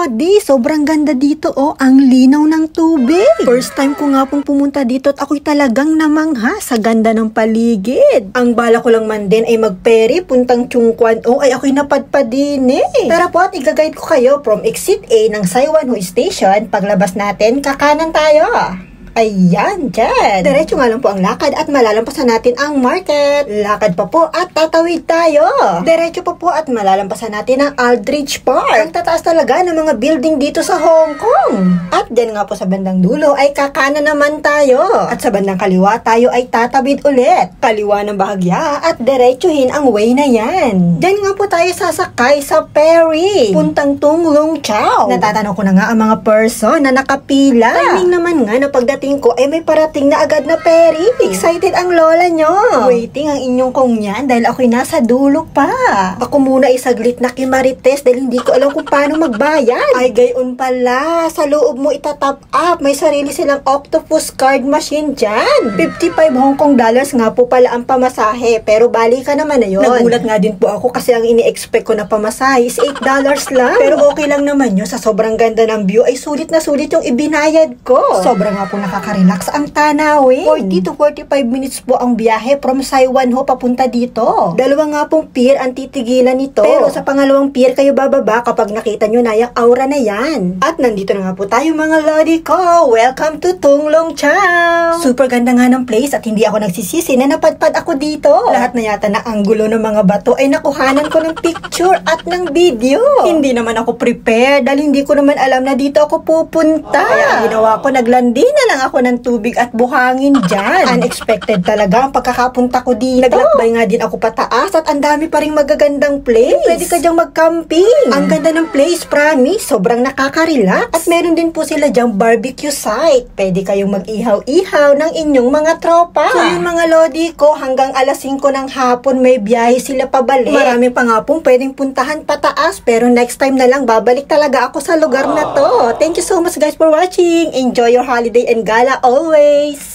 Lodi, sobrang ganda dito oh, ang linaw ng tubig. First time ko nga pong pumunta dito at ako'y talagang namangha sa ganda ng paligid. Ang bala ko lang man din ay magperi, puntang Chungkwan oh, ay ako'y napadpad din eh. Tara po at i-guide ko kayo from exit A ng Saiwanho Station. Paglabas natin, kakanan tayo. Ayan, dyan. Diretso nga lang po ang lakad at malalampasan natin ang market. Lakad pa po at tatawid tayo. Diretso pa po at malalampasan natin ang Aldridge Park. Ang tataas talaga ng mga building dito sa Hong Kong. At dyan nga po sa bandang dulo ay kakanan naman tayo. At sa bandang kaliwa tayo ay tatawid ulit. Kaliwa ng bahagya at diretsuhin ang way na yan. Dyan nga po tayo sasakay sa ferry. Puntang Tung Lung Chau. Natatanong ko na nga ang mga person na nakapila. Timing naman nga na pagdating ko ay may parating na agad na ferry. Excited ang lola nyo. Waiting ang inyong kong yan dahil ako'y nasa dulo pa. Ako muna isaglit na kimarites dahil hindi ko alam kung paano magbayad. Ay gayon pala, sa loob mo itatap up. May sarili silang octopus card machine dyan. 55 Hong Kong dollars nga po pala ang pamasahe, pero bali ka naman na yun. Nagulat nga din po ako kasi ang ini-expect ko na pamasahe is $8 lang. Pero okay lang naman yun, sa sobrang ganda ng view ay sulit na sulit yung ibinayad ko. Sobrang nga po nakaka-relax ang tanawin. 40 to 45 minutes po ang biyahe from Saiwanho papunta dito. Dalawa nga pong pier ang titigilan nito. Pero sa pangalawang pier kayo bababa kapag nakita nyo na yung aura na yan. At nandito na nga po tayo mga lodi ko. Welcome to Tung Lung Chau. Super ganda nga ng place at hindi ako nagsisisi na napadpad ako dito. Lahat na yata na anggulo ng mga bato ay nakuhanan ko ng picture at ng video. Hindi naman ako prepared dahil hindi ko naman alam na dito ako pupunta. Kaya ang ginawa ko, naglandi na lang ako ng tubig at buhangin dyan. Unexpected talaga ang pagkakapunta ko dito. Naglakbay nga din ako pataas at ang dami pa ring magagandang place. Pwede ka dyang mag-camping. Ang ganda ng place, promise. Sobrang nakaka-relax. At meron din po sila dyang barbecue site. Pwede kayong mag-ihaw-ihaw ng inyong mga tropa. So yun mga lodi ko, hanggang alas 5 ng hapon may biyahe sila pabalik. Marami pa nga pong pwedeng puntahan pataas, pero next time na lang babalik talaga ako sa lugar na to. Thank you so much guys for watching. Enjoy your holiday and gala always!